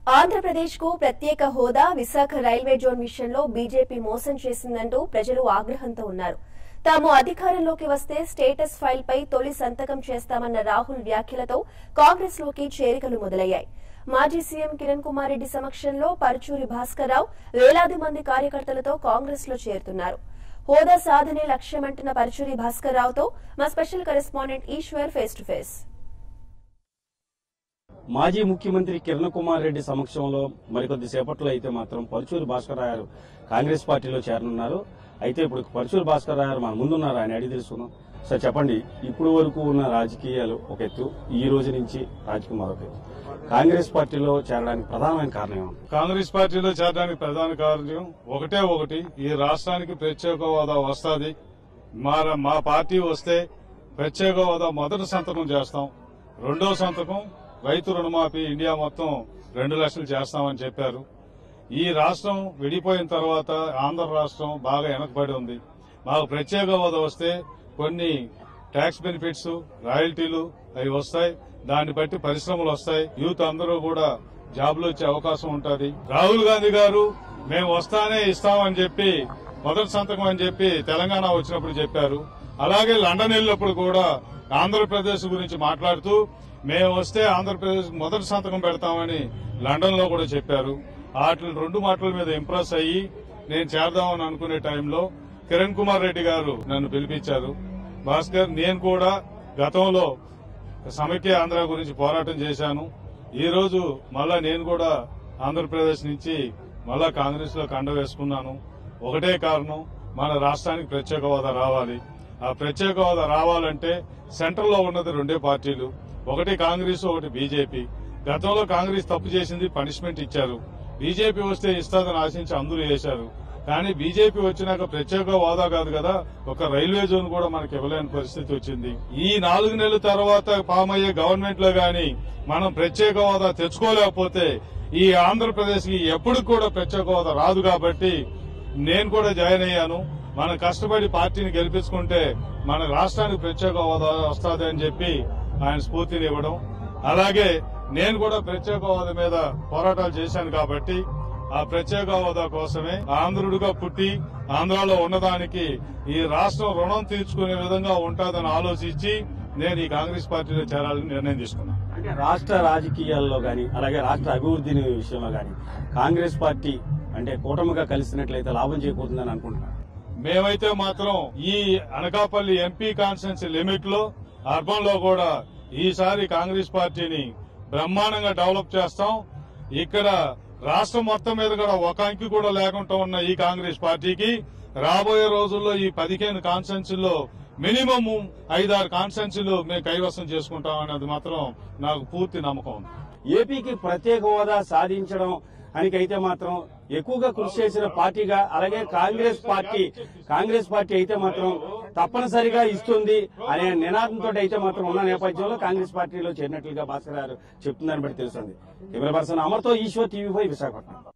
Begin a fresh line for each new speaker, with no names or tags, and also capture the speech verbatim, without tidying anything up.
ఆంధ్రప్రదేశ్ కు ప్రత్యేక హోదా విశాఖ రైల్వే జోన్ విషయంలో బీజేపీ మోసం చేసిందంటూ ప్రజలు ఆగ్రహంతో ఉన్నారు. తాము అధికారంలోకి వస్తే స్టేటస్ ఫైల్ పై తొలి సంతకం చేస్తామన్న రాహుల్ వ్యాఖ్యలతో కాంగ్రెస్ లోకి చేరికలు మొదలయ్యాయి. మాజీ సీఎం కిరణ్ కుమార్ రెడ్డి సమక్షంలో పరుచూరి భాస్కర్రావు వేలాది మంది కార్యకర్తలతో కాంగ్రెస్ లో చేరుతున్నారు. హోదా సాధనే లక్ష్యమంటున్న పరుచూరి భాస్కర్రావుతో మా special correspondent Eshwar face to face.
మాజీ ముఖ్యమంత్రి కిరణ్ కుమార్ రెడ్డి సమక్షంలో మరికొద్ది సేపట్లో అయితే మాత్రం పరుచూరి భాస్కర్రావు కాంగ్రెస్ పార్టీలో చేరనున్నారు. అయితే ఇప్పుడు పరుచూరి భాస్కర్రావు మన ముందున్నారు, ఆయన అడిగి తెలుసుకుందాం. సార్ చెప్పండి, ఇప్పుడు వరకు ఉన్న రాజకీయాలు ఒక ఎత్తు, ఈ రోజు నుంచి రాజకీయం మరొక ఎత్తు. కాంగ్రెస్ పార్టీలో చేరడానికి ప్రధానమైన కారణం ఏమో?
కాంగ్రెస్ పార్టీలో చేరడానికి ప్రధాన కారణం ఒకటే ఒకటి, ఈ రాష్ట్రానికి ప్రత్యేక హోదా వస్తుంది. మా మా పార్టీ వస్తే ప్రత్యేక హోదా మొదటి సంతకం చేస్తాం, రెండో సంతకం రైతు రుణమాఫీ ఇండియా మొత్తం రెండు లక్షలు చేస్తామని చెప్పారు. ఈ రాష్ట్రం విడిపోయిన తర్వాత ఆంధ్ర రాష్ట్రం బాగా వెనకబడి ఉంది. మాకు ప్రత్యేక హోదా వస్తే కొన్ని ట్యాక్స్ బెనిఫిట్స్, రాయల్టీలు అవి వస్తాయి. దాన్ని బట్టి పరిశ్రమలు వస్తాయి, యూత్ అందరూ కూడా జాబ్లు వచ్చే అవకాశం ఉంటుంది. రాహుల్ గాంధీ గారు మేము వస్తానే ఇస్తామని చెప్పి మొదటి సంతకం అని చెప్పి తెలంగాణ వచ్చినప్పుడు చెప్పారు. అలాగే లండన్ వెళ్ళినప్పుడు కూడా ఆంధ్రప్రదేశ్ గురించి మాట్లాడుతూ మేము వస్తే ఆంధ్రప్రదేశ్ మొదటి సంతకం పెడతామని లండన్ లో కూడా చెప్పారు. వాటి రెండు మాటల మీద ఇంప్రెస్ అయ్యి నేను చేరదామని అనుకునే టైంలో కిరణ్ కుమార్ రెడ్డి గారు నన్ను పిలిపించారు. భాస్కర్, నేను కూడా గతంలో సమైక్య ఆంధ్ర గురించి పోరాటం చేశాను. ఈ రోజు మళ్ళా నేను కూడా ఆంధ్రప్రదేశ్ నుంచి మళ్ళా కాంగ్రెస్ లో కండ వేసుకున్నాను. ఒకటే కారణం, మన రాష్ట్రానికి ప్రత్యేక హోదా రావాలి. ఆ ప్రత్యేక హోదా రావాలంటే సెంట్రల్ లో ఉన్నది రెండే పార్టీలు, ఒకటి కాంగ్రెస్, ఒకటి బీజేపీ. గతంలో కాంగ్రెస్ తప్పు చేసింది, పనిష్మెంట్ ఇచ్చారు. బీజేపీ వస్తే ఇస్తాదని ఆశించి అందరూ చేశారు. కానీ బీజేపీ వచ్చినాక ప్రత్యేక హోదా కాదు కదా, ఒక రైల్వే జోన్ కూడా మనకు ఇవ్వలేని పరిస్థితి వచ్చింది. ఈ నాలుగు నెలల తర్వాత ఫామ్ అయ్యే గవర్నమెంట్ లో గాని మనం ప్రత్యేక హోదా తెచ్చుకోలేకపోతే ఈ ఆంధ్రప్రదేశ్ కి ఎప్పుడు కూడా ప్రత్యేక హోదా రాదు. కాబట్టి నేను కూడా జాయిన్ అయ్యాను. మనం కష్టపడి పార్టీని గెలిపించుకుంటే మన రాష్ట్రానికి ప్రత్యేక హోదా వస్తుంది అని చెప్పి ఆయన స్ఫూర్తిని ఇవ్వడం. అలాగే నేను కూడా ప్రత్యేక హోదా మీద పోరాటాలు చేశాను కాబట్టి ఆ ప్రత్యేక హోదా కోసమే ఆంధ్రుడిగా పుట్టి ఆంధ్రాలో ఉన్నదానికి ఈ రాష్ట్రం రుణం తీర్చుకునే విధంగా ఉంటుందని ఆలోచించి నేను ఈ కాంగ్రెస్ పార్టీలో చేరాలని నిర్ణయం తీసుకున్నాను.
అంటే రాష్ట్ర రాజకీయాల్లో గాని అలాగే రాష్ట్ర అభివృద్ధి విషయంలో గాని కాంగ్రెస్ పార్టీ అంటే కూటమిగా కలిసినట్లయితే లాభం చేకూరుతుందని అనుకుంటున్నాను.
మేమైతే మాత్రం ఈ అనకాపల్లి ఎంపీ కాన్స్టిట్యున్సీ లిమిట్ లో అర్బన్ లో కూడా ఈసారి కాంగ్రెస్ పార్టీని బ్రహ్మాండంగా డెవలప్ చేస్తాం. ఇక్కడ రాష్ట్రం మొత్తం మీద కూడా ఒక అంకి కూడా లేకుండా ఉన్న ఈ కాంగ్రెస్ పార్టీకి రాబోయే రోజుల్లో ఈ పదిహేను కాన్స్టిట్యున్సీల్లో మినిమం ఐదారు కాన్స్టిట్యున్సీలు మేము కైవసం చేసుకుంటాం అనేది మాత్రం నాకు పూర్తి నమ్మకం ఉంది.
ఏపీకి ప్రత్యేక హోదా సాధించడం అనికైతే మాత్రం ఎక్కువగా కృషి చేసిన పార్టీగా, అలాగే కాంగ్రెస్ పార్టీ కాంగ్రెస్ పార్టీ అయితే మాత్రం తప్పనిసరిగా ఇస్తుంది అనే నినాదంతో అయితే మాత్రం ఉన్న నేపథ్యంలో కాంగ్రెస్ పార్టీలో చేరినట్లుగా భాస్కర్ గారు చెప్తుందని బట్టి తెలుస్తుంది. కెమెరా పర్సన్ అమర్తో ఈశ్వర్, టీవీ ఫైవ్, విశాఖపట్నం.